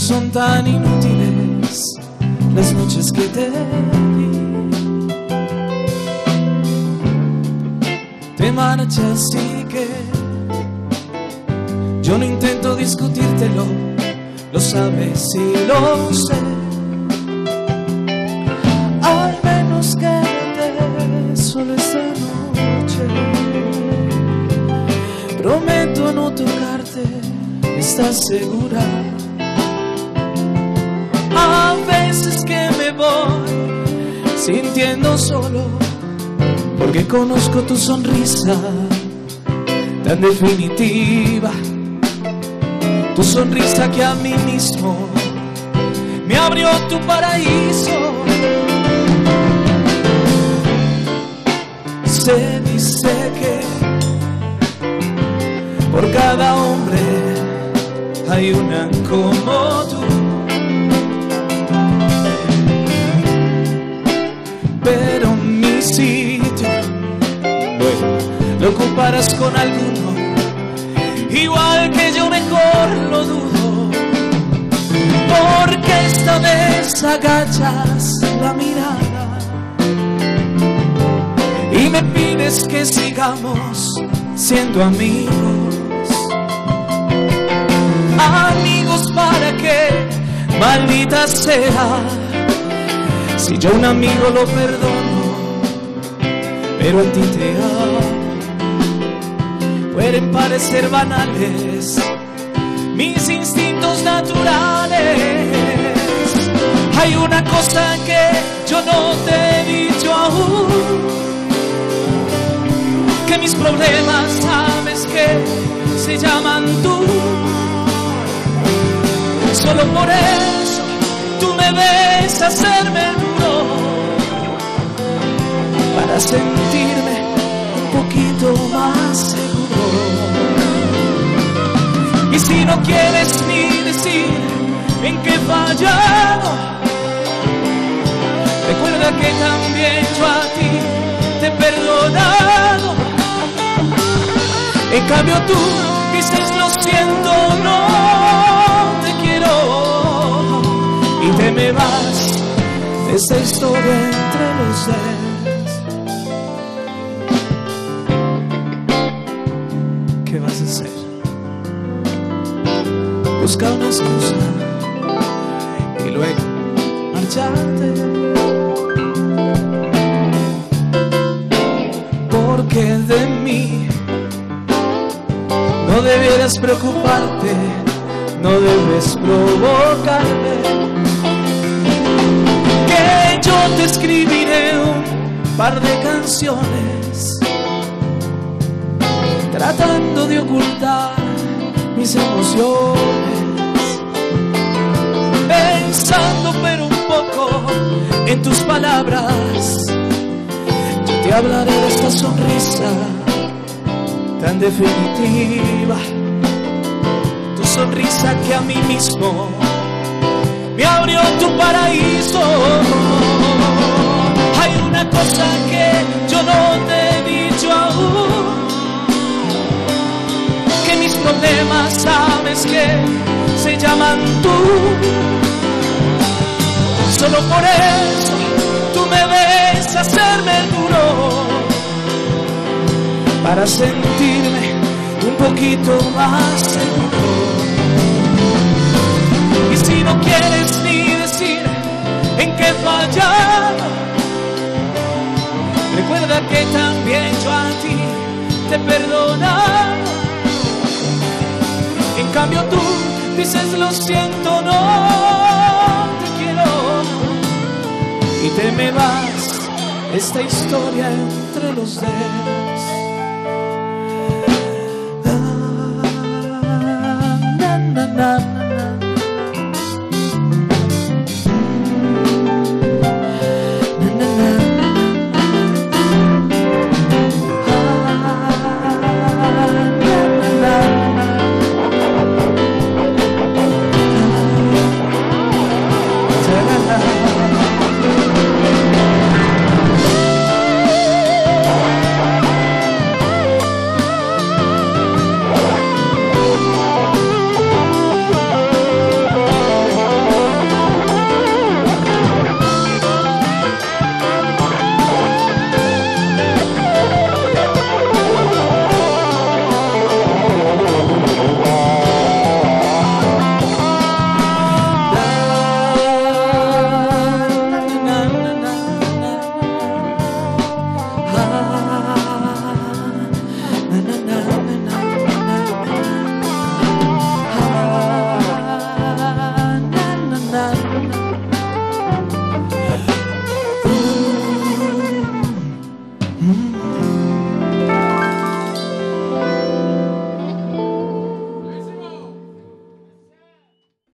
son tan inútiles las noches que te di. Te marchas y que yo no intento discutírtelo, lo sabes y lo sé. Al menos quédate solo esta noche. Prometo no tocarte, ¿estás segura? A veces que me voy sintiendo solo, porque conozco tu sonrisa tan definitiva, tu sonrisa que a mí mismo me abrió tu paraíso. Se dice que por cada hombre hay una como tú, pero mi sitio luego lo ocuparás con alguno, igual que yo, mejor lo dudo, porque esta vez agachas la mirada y me pides que sigamos siendo amigos. Amigos, ¿para qué? Maldita sea, si yo a un amigo lo perdono, pero a ti te amo. Pueden parecer banales mis instintos naturales. Hay una cosa que yo no te he dicho aún, que mis problemas sabes que se llaman tú. Solo por eso tú me ves hacerme duro, para sentirme un poquito más seguro. Y si no quieres ni decir en qué he fallado, recuerda que también yo a ti te he perdonado. En cambio tú dices lo siento, no te quiero, y te me vas de esta historia entre los dedos. ¿Qué vas a hacer? Buscar una excusa y luego marcharte, porque de mí no debieras preocuparte, no debes provocarme, que yo te escribiré un par de canciones tratando de ocultar mis emociones, pensando pero un poco en tus palabras. Yo te hablaré de esta sonrisa tan definitiva, tu sonrisa que a mí mismo me abrió tu paraíso. Hay una cosa que yo no te he dicho aún, que mis problemas sabes que se llaman tú. Solo por eso tú me ves hacerme duro, para sentirme un poquito más seguro. Y si no quieres ni decir en qué he fallado, recuerda que también yo a ti te he perdonado. En cambio tú dices lo siento, no te quiero, y te me vas, esta historia entre los dedos. Na, na, na.